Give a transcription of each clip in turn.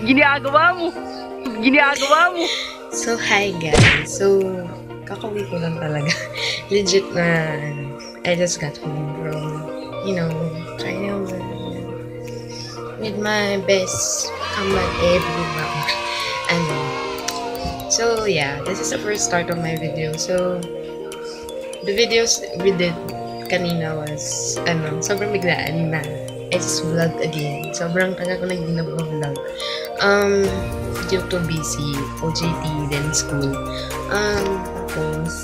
Ginagawa mo. Ginagawa mo. So, hi guys. So, kakauwi ko lang talaga. Legit na, I just got home from, China with my best kaman ever. So, yeah, this is the first start of my video. So, the videos we did kanina was, sobrang biglaan na. I just vlogged again. Sobrang tagal ko na hindi na-vlog. Due to busy, OJT, then school. Tapos,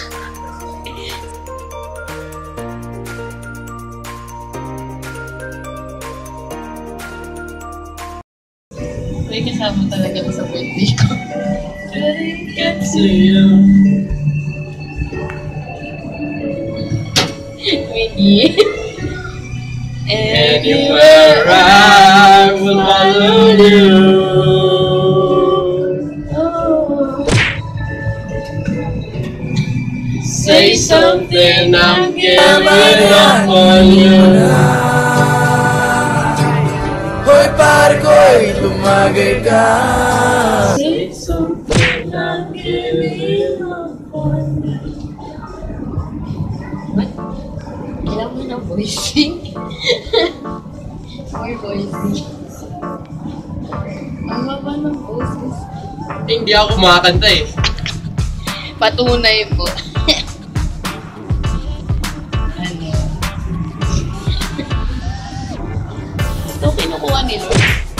may kasama talaga sa birthday ko. I can't see you. Wait. Anywhere I will follow you. Oh. Say something, I'm giving up on you. Hoy pare ko'y lumagay ka. Say something, I'm giving up on you. What? Kailangan mo ng voicing? More voicing. Ang baba ng voices. Hindi ako kumakanta eh. Patunay po. Ano? Ito kinukuha ni Lord.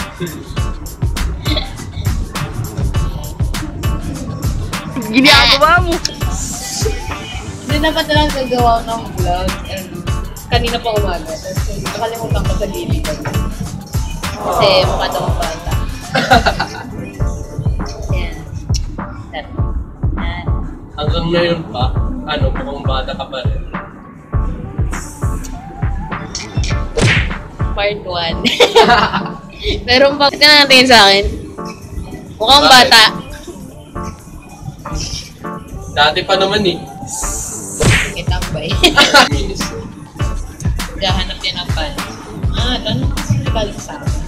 Ginagawa mo. Hindi dapat na lang gagawa ng vlog. Kanina pa umaga. Tapos nakalimutan ko sa gilid. Kasi mukha daw ang bata. Yan. Hanggang ngayon pa, mukhang bata ka pa rin. Part 1. Meron pa. Ito na natin sa akin. Mukhang bata. Dati pa naman eh. Sige, tambay. Gahanap yan ng pan. Tanong kasi nabalik sa akin.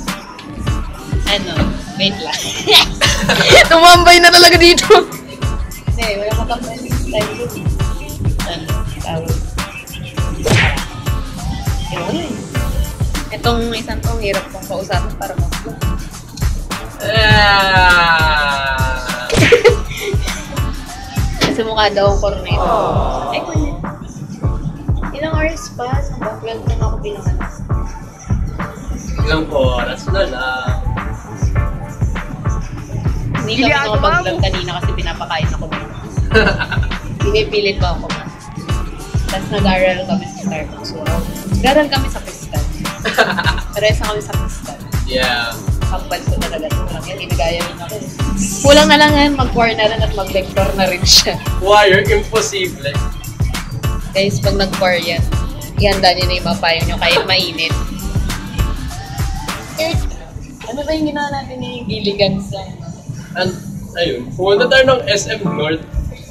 Wait lang. Tumambay na talaga dito. Hindi, wala matambay ng style ko. Tawag. Yun. Itong isang tong hirap kong kausapin para mag-vlog. Kasi mukha daw ang cornetto. Ay, kunin. Ilang oras pa? Hanggang 12 na ako bilang anak. Ilang oras na lang. Hindi kami nakapag-vlog kanina kasi pinapakain ako dito. Pinipilit ko ako man. Tapos nag-aral kami sa Starbucks. Wow. Nag-aral kami sa Pistan. Parehas na kami sa Pistan. Yeah. Kampal ko talaga ito lang yan. Inagaya rin ako. Kulang na lang yan. Mag-choir na rin at mag-lector na rin siya. Choir, imposible. Guys, pag nag-choir yan, ihanda niyo na yung mapayo nyo kahit mainit. Ano ba yung ginawa natin yung giligan sa... Ayun, pumunta tayo ng SM North.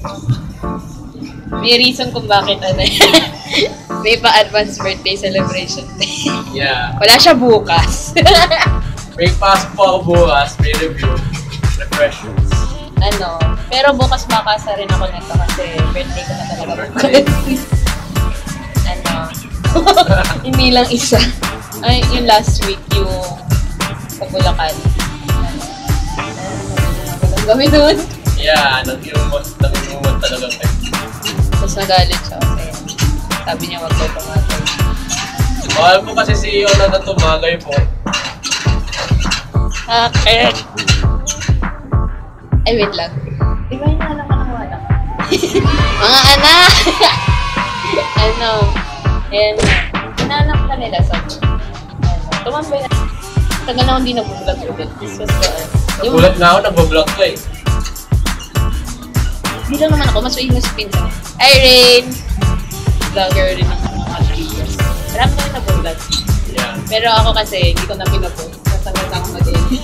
May reason kung bakit may pa-advance birthday celebration day. Yeah. Wala siya bukas. May pasok po ako bukas, may review, refreshments. Pero bukas makasa rin ako nito kasi birthday ko na talaga bukas. Hindi lang isa. Ay, yung last week, yung sa Bulacan. Kami doon. Yeah, nag-iumot talaga kayo. Tapos nagalit siya kasi sabi niya wag daw tumatay. Mahal po kasi si Iona na tumagay po. Bakit? Ay, wait lang. Di ba yung anak ka ng wala? Mga anak! Ayan na. Inanak ka nila sa tumambay na. Tagal na hindi nag-vlog ulit. Nagulat na ako, nag-vlog ko eh. Hindi lang naman ako, mas famous pinsan. Irene! Vlogger rin ako ng mga videos. Marami na rin nag-vlog. Yeah. Pero ako kasi, hindi ko na pinapost. Nasagal na ako mag-edit.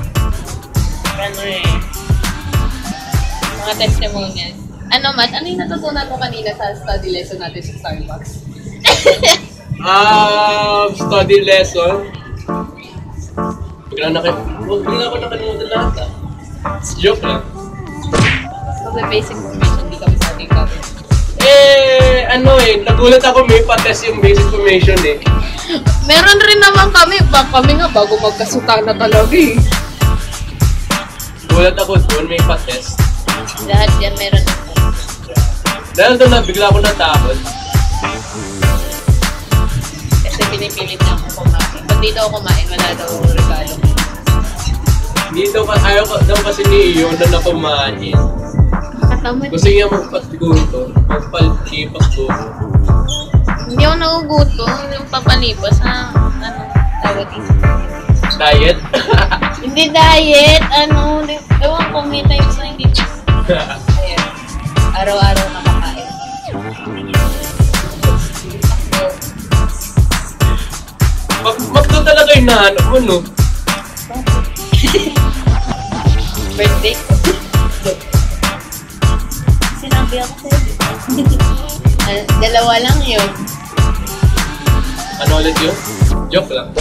Mga testimonials. Matt? Ano yung natutunan mo kanina sa study lesson natin sa Starbucks? Study lesson. Bigla ako nakalimutan lahat ah. Joke lang. So, the basic information, di kami sa ating kami. Nagulat ako may pa-test yung basic information eh. Meron rin naman kami. Kami nga bago magkasuta na talaga eh. Nagulat ako doon, may pa-test. Lahat yan meron ako. Dahil doon na, bigla ako natakot. Kasi pinipilit na ako kumain. Pag dito ako kumain, wala daw akong regalo. Dito, ayaw ko daw kasi ni Iyon na nakumain. Katamad. Gusto niya magpatiguto, magpalipag-guto. Hindi ako naguguto. Yung papalipas na, tawag dito. Diet? Hindi diet, ewan ko, may times na hindi. Ayan. Araw-araw nakakain. Magdo talaga yung nahanap mo, no? Birthday ko. Sinabi ako sa'yo. Dalawa lang yun. Ano ulit yun? Joke lang.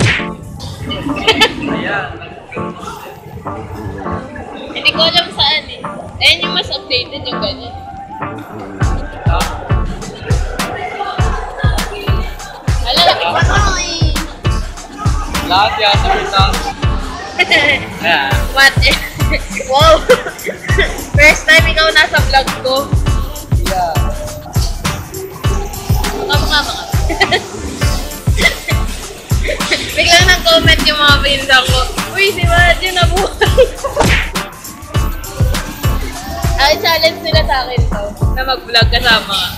Hindi ko alam saan eh. Ayan yung mas updated yung ganyan. Ala, laki pa ako eh. Lahat yata may tao. Yeah. What? Wow! First time ikaw nasa vlog ko. Yeah. Mga. Biglang nag-comment yung mga pinsan ko. Uy, si Maddy na buhay. Ay, challenge nila sa akin to. Na mag-vlog kasama ka.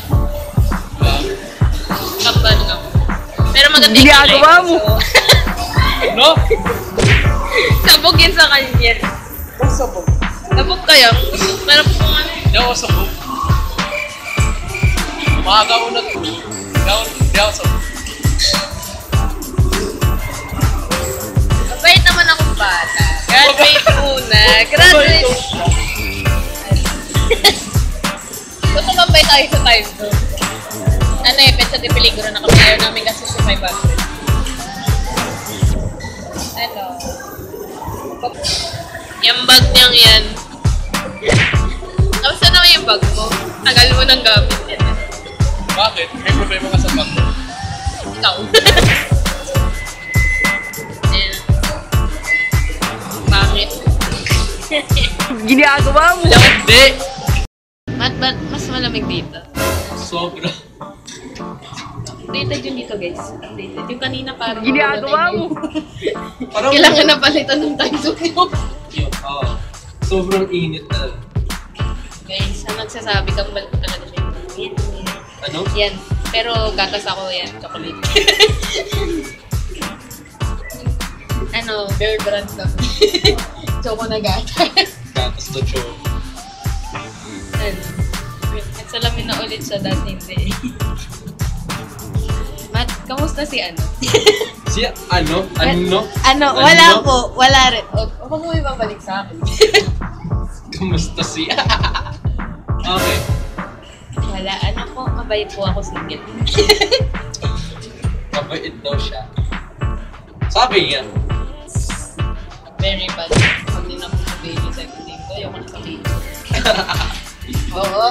Kapal ka. Pero maganda yung Ginagawa mo. No? Sabog yun sa kanya. What's up, bro? Sabog kayo. Pero kung ano. Hindi ako sabog. Umaga ko na. Hindi ako sabog. Mabait naman akong bata. Graduate muna. Graduate. Gusto mabait tayo sa time to. Pet sa Tipiligro na kami. Ayaw namin kasi sa 500. Yung bag niyang yan. Tapos naman yung bag mo. Tagal mo nang gamit yan. Bakit? May problema ka sa bag mo? Ikaw. Ayan. Bakit? Ginagawa mo. Hindi! Ba't mas malamig dito? Sobra. Updated yun dito guys. Updated. Yung kanina parang Ginagawa mo. Parang kailangan na palitan ng time zone mo. Oo. Sobrang init na. Guys, ang nagsasabi kang balik talaga siya. Yan. Ano? Yan. Pero gatas ako yan. Chocolate. Bear brand kami. Choco na gatas. Gatas na choco. Nagsalamin na ulit siya dati hindi. Matt, kamusta si ano? Si ano? Ano? Wala po. Wala rin. Huwag mo ibabalik sa akin. Kamusta si... Okay. Wala. Po, mabait po ako single. Mabait daw siya. Sabi niya. Very bad. Pag din ako sa baby seconding ko, ayoko na sa baby. Oo.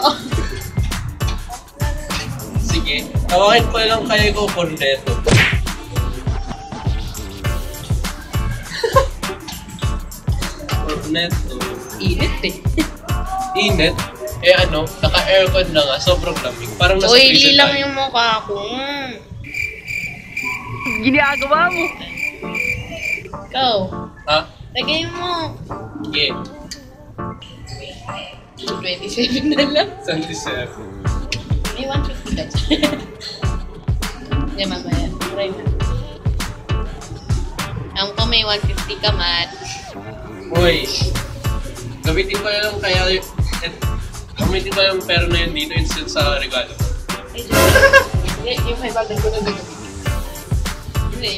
Sige. Tawagin ko lang kayo ko Corneto. Corneto. Init eh. Init? Naka-aircon na nga. Sobrang lamig. Parang nasa Oily prison lang tayo. yung mukha ko. Ginagawa mo. Ikaw. Ha? Lagay mo. Sige. 27 na lang. 27. May 150 ka dyan. Hindi, mamaya. Try mo. Ang ko may 150 ka, Matt. Uy. Gamitin ko lang kaya... Gamitin ko yung pera na yun dito instead sa regalo. Ay, Diyos. Yung 500 ko na gagawin. Hindi.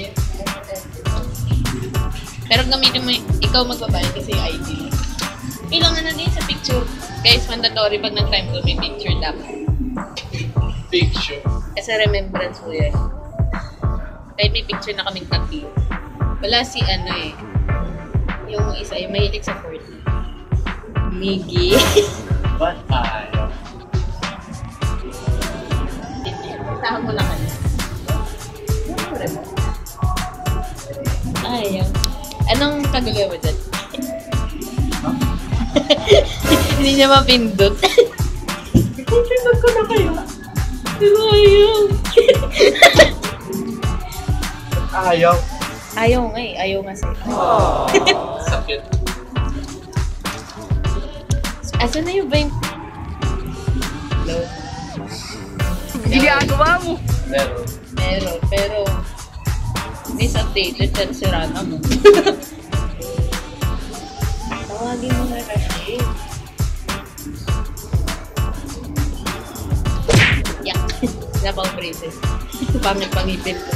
Pero gamitin mo, ikaw magbabayad kasi yung ID. Kailangan na din sa picture. Guys, mandatory pag nag-time ko may picture dapat. Picture. Kasi remembrance ko yan. Kahit may picture na kaming tatlo. Wala si ay mahilig sa Fortnite. Miggy. Ba't ayaw? Kasama mo na kayo. Ayaw. Anong kagagawin mo dyan? Hindi niya mapindot. Pindot ko na kayo. Pero ayaw. Ayaw. Ayaw nga eh. Ayaw nga sa'yo. Sakit. Asan na yung ba yung... Hello? Meron. Meron, pero... Disupdated at sirana mo. Tawagin mo na kasi. Yak. Napang braces. Pangit pangipin ko.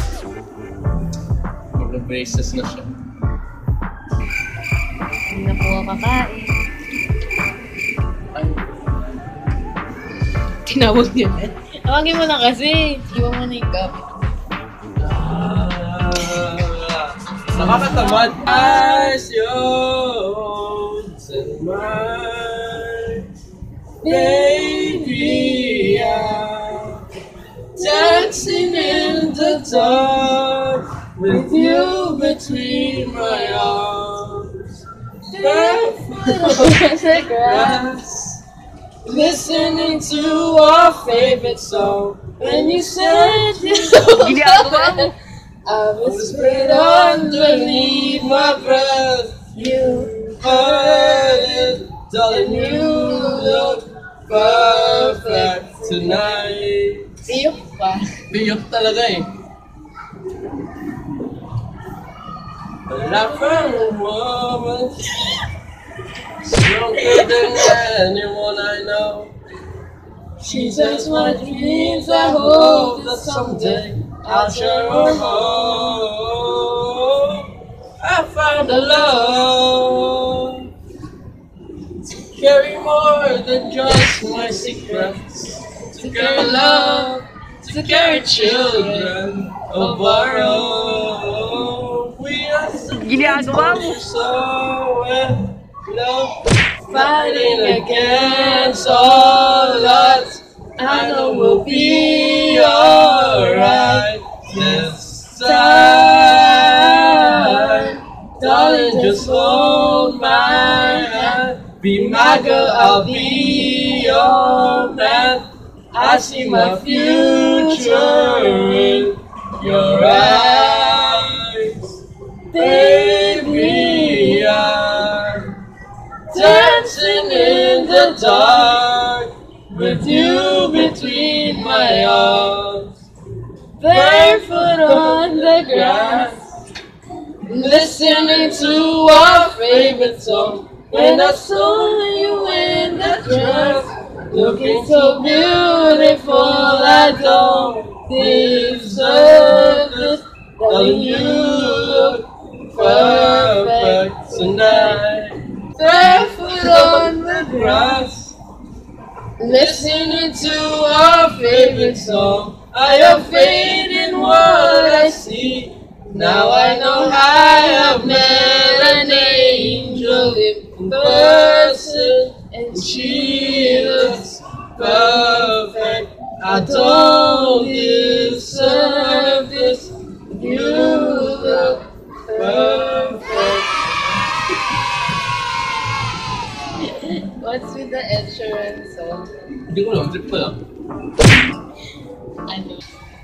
Braces na siya. Hindi na po ako kakain. Ay, Tinawag niya na. Tawagin mo na kasi. Iwan mo na yung gamit. nakakatamad. As yours and mine, baby, I'm dancing in the dark with you between my arms, barefoot on the grass, listening to our favorite song. And you said you know I whispered underneath my breath. You heard it, darling. You look perfect tonight. Iyok pa. Biyok talaga eh. But I found a woman stronger than anyone I know. She says my dreams. I hope that someday I'll share her home. I found a love to carry more than just my secrets, to carry love, to carry children of our own. We are so in love, fighting against all odds. I know we'll be alright this time. Darling, just hold my hand. Be my girl, I'll be your man. I see my future in your eyes. Baby, I'm dancing in the dark with you between my arms, barefoot on the grass, listening to our favorite song. When I saw you in that dress, looking so beautiful, I don't deserve this. Darling, you look perfect tonight, barefoot on the grass, listening to our favorite song. I have faith in what I see. Now I know I have met an angel in person, and she looks perfect. I don't deserve this. You look perfect. What's with the Ed Sheeran song? Hindi ko lang, trip ko lang. Ano?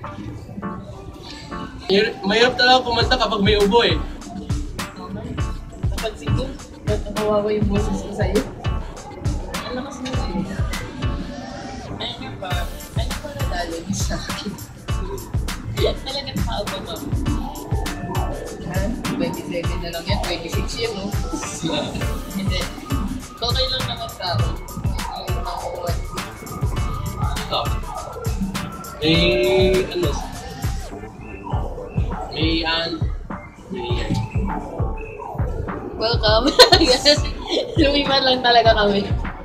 Mahirap talaga kumanta kapag may ubo eh. Napansin ko, ba't nakawawa yung boses ko sa'yo? Ang lakas mo sa'yo. Ayun nga ba? Ano ba nadalo niyo sa akin? Talaga nakaabang ako. Ha? 27 na lang yan, 26 yan, no? Hindi. Okay lang naman sa akin. Yung nakukuha. Ah. May ano? May Welcome. Lumiman lang talaga kami.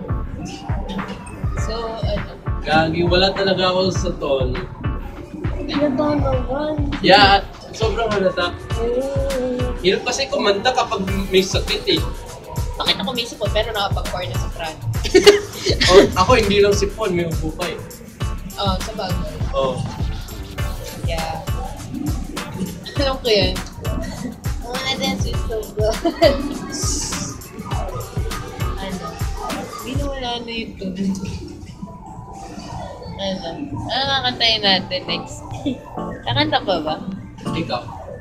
So, ano? Gagi, wala talaga ako sa tono. Halata naman. Yeah, sobrang halata. Hirap kasi kumanta kapag may sakit eh. bakit ako may sipon pero nakapag-pour na sa Fran? Oh, ako hindi lang sipon, may upo pa eh. Oh, sa bagay. Oh. Yeah. Alam ko yan. Oh, na-dance is so good. Ano? Binawala na yung tune. Ano? Ano kakantayin natin next? Kakanta pa ba? Ikaw.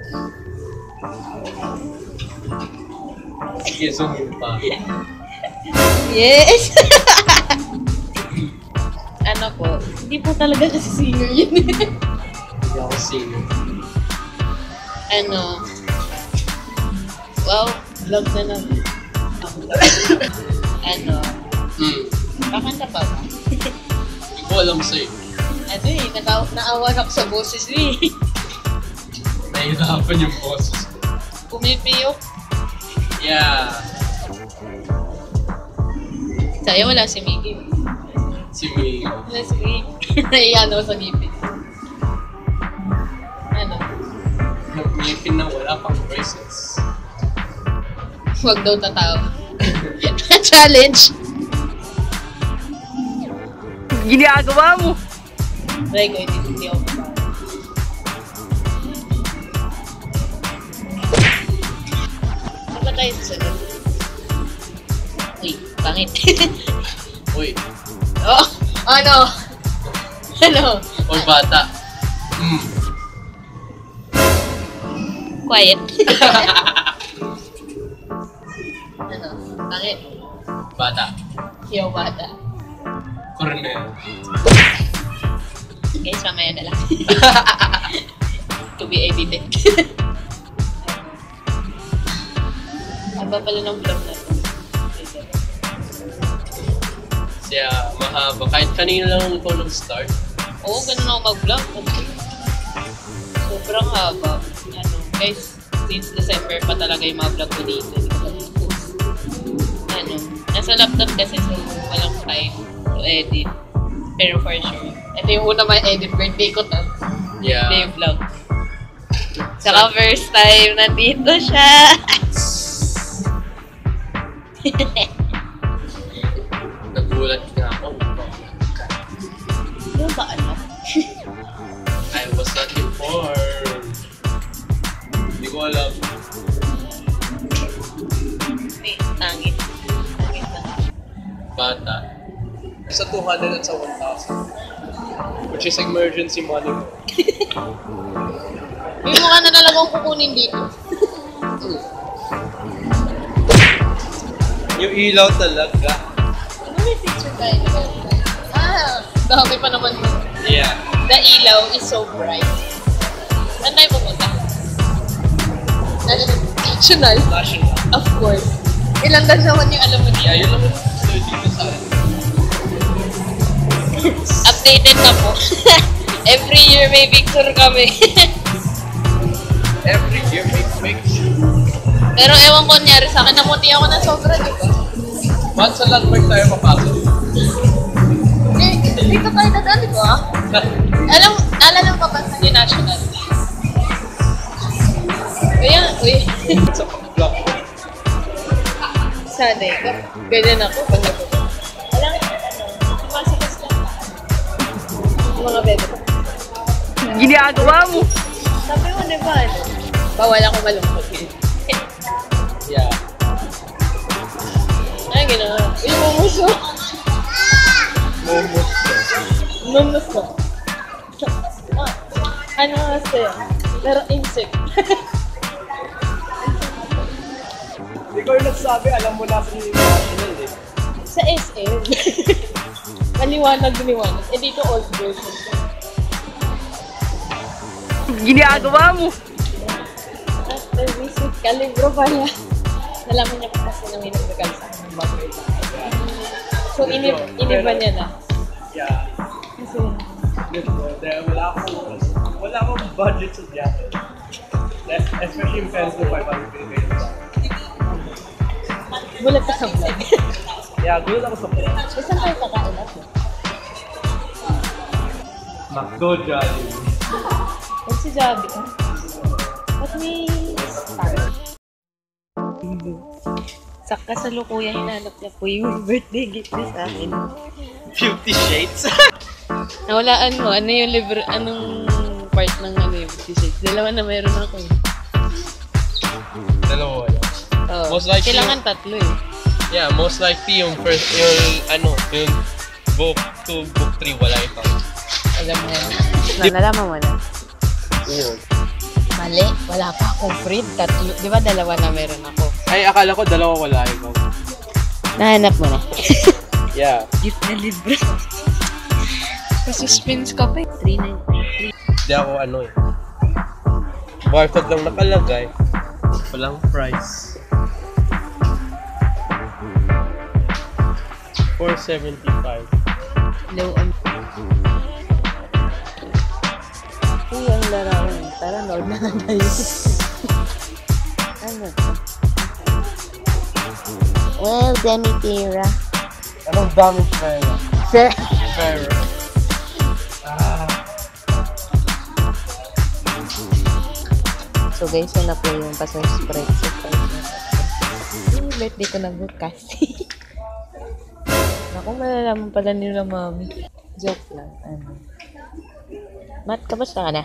Sige, sungin pa. Yes! Ano po? Hindi po talaga kasi singer yun. Hindi ako singer. Ano? Wow, vlog na lang. Ano? Kakanta pa ba? Hindi ko alam sa'yo. Ano eh, naawan ako sa boses eh. Nahihirapan yung boses ko. Pumipiyok. Yeah. Saya wala si Miggy. Si Mio. Wala si Miggy. Naiyan ako sa ngipin. Ano? Ngipin na wala pang braces. Huwag daw tatawa. Challenge. Ginagawa mo! Try ko, hindi ako tatawa. Ano ba tayo sa sunod? Uy, pangit. Uy. Oh, ano? Ano? Or bata. Quiet. Ano? Pangit. Bata. Hiyaw bata. Cornel. Guys, mamaya na lang. To be edited. Aba pala ng vlog na to. Kaya mahaba. Kahit kanina lang ikaw nag-start. Oo, ganun ako mag-vlog. Sobrang haba. Ano, guys, since December pa talaga yung mga vlog ko dito. Hindi ko mag-post. Ano, nasa laptop kasi so walang time to edit. Pero for sure, ito yung una ma-edit birthday ko to. Yeah. Birthday vlog. Saka first time, nandito siya. Nagulat nga ako. Ano ba alam? I was not informed. Hindi ko alam. Wait, tangit. Tangit na. Bata. Sa 200 at sa 1,000. Which is emergency money mo. May mukha na talagang kukunin dito. Yung ilaw talaga. Ano may picture tayo na ganun? Ah, dami pa naman yun. Yeah. The ilaw is so bright. Saan tayo pupunta? National. National. Of course. Ilang dan naman yung alam mo niya. Yeah, yun lang dito sa akin. Updated na po. Every year may picture kami. Every year may picture. Pero ewan ko nangyari sa akin, namuti ako ng sobra, di ba? Ba't sa landmark tayo papasok? Dito tayo dadaan, di ba? Alala mo pa ba sa national? Kaya, uy. Sa pag-vlog. Sanay ko. Ganyan ako pag nag-vlog. Alam mo, sumasabas lang. Yung mga bebe ko. Ginagawa mo! Sabi mo, di ba? Bawal ako malungkot. Yeah. Ay, gano'n. Uy, mumuso. Momos. Mumuso. Ano kasi? Pero insect. Hindi ko yung nagsabi, alam mo na sa national eh. Sa SM. Maliwanag. Eh, dito old version. Ginagawa mo! After visit, kalibro pala. Nalaman niya pa kasi na may nagdagal sa akin ng bago ito. So, iniba niya na. Yeah. Kasi, Dahil wala akong budget sa jacket. Especially yung pencil 500 Philippines. gulat ka sa vlog. Yeah, gulat ako sa vlog. Saan tayo kakain ako? McDo Jollibee. Ba't si Javi? Ba't may star? Sa kasalukuyan, hinanap niya po yung birthday gift niya sa akin. 50 Shades? Nawalaan mo, ano yung libro, anong part ng ano yung 50 Shades? Dalawa na meron ako eh. Dalawa wala. Oh, Most likely- kailangan tatlo eh. Yeah, most likely yung first, yung book 2, book 3, wala ikaw. Alam mo yan. Nalaman mo na. Yun. Mali, wala pa akong print. Tatlo, di ba dalawa na meron ako? Ay, akala ko dalawa wala ikaw. Nahanap mo na. Yeah. Gift na libro. Suspense ka pa eh. 393. Hindi ako ano eh. Barcode lang nakalagay. Walang price. 475. Low on. Uy, ang larawan. Tara, nood na lang tayo. Ano to? Well, Demitira. Anong daming pera? Sir. Pera. So guys, yun na po yung pasang Sprite. Yung birthday ko na bukas. Naku, malalaman pala nila mami. Joke lang. Ano? Matt, kamusta ka na?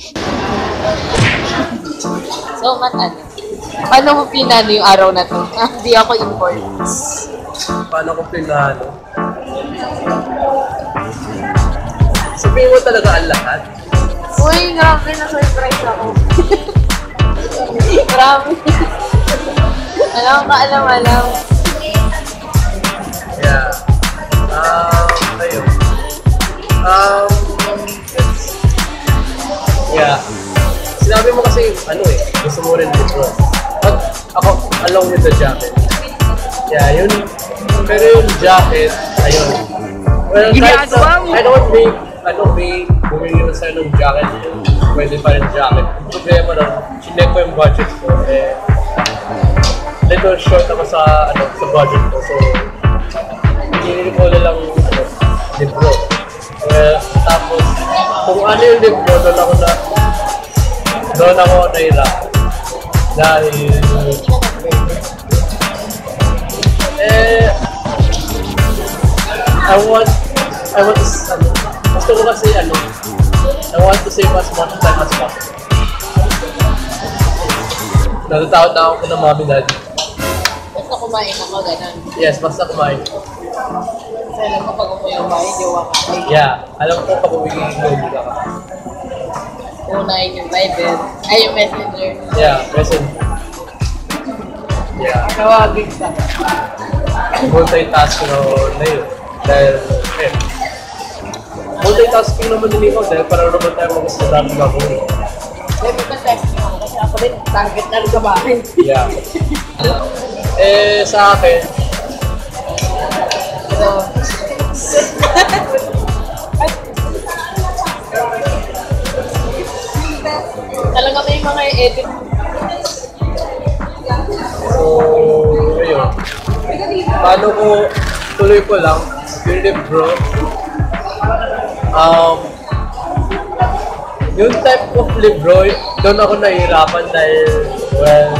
So, Matt, ano? Paano mo pinano yung araw na to? Hindi ako import. Paano ko pinano? Sabihin mo talaga ang lahat. Uy, grabe na surprise ako. Grabe. Alam. Yeah. Ayun. Yeah. Sinabi mo kasi, ano eh, gusto mo rin dito. At ako, along with the jacket. Yeah, yun. Pero yung jacket, ayun. Well, I don't may bumili na sa'yo ng jacket. Pwede pa rin jacket. Yung problema lang, chinek ko yung budget ko. Eh, little short ako sa budget ko. So, hindi ko lang libro. Tapos, kung ano yung libro, doon ako nahirap. Dahil, gusto ko kasi I want to save as much time as possible. Natatakot na ako ng mommy daddy. Basta kumain ako, ganun. Yes, basta kumain. Kasi alam ko pag umuwi yung bahay, jowa ka. Yeah, alam ko pag uwiging hindi ka. Unahin yung Viber. Ay, yung Messenger. Yeah, present. Yeah. Tawagin ka. Multitasking na yun. Dahil, multitasking naman din ikaw dahil para naman tayo mag-isa na daming gagawin. Dahil magka-testing ako kasi ako rin target na rin sa bahay. Yeah. Sa akin, talaga may mga edit. so, ayun. Paano ko, tuloy ko lang, yung libro, yung type of libro, doon ako nahihirapan dahil, well,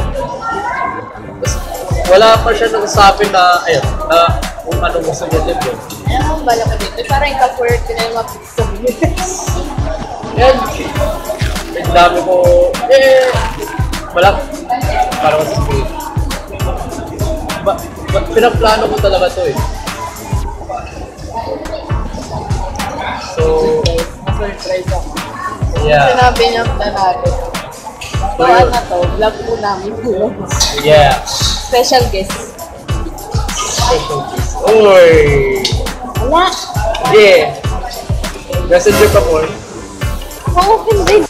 wala pa siya nagsasabi na, ayun, na kung anong gusto niya libro. Alam mo, bala ko dito. Parang ika-forward ko na yung mga pizza minutes. Yan, may dami ko, wala, parang sasabihin. Pinaplano ko talaga to eh. So, Na-surprise ako. yeah. Sinabi niya na natin. So, ano to? Vlog po namin po. Yeah. Special guest. Uy! Wala. Yeah. Messenger pa more. Ako, hindi.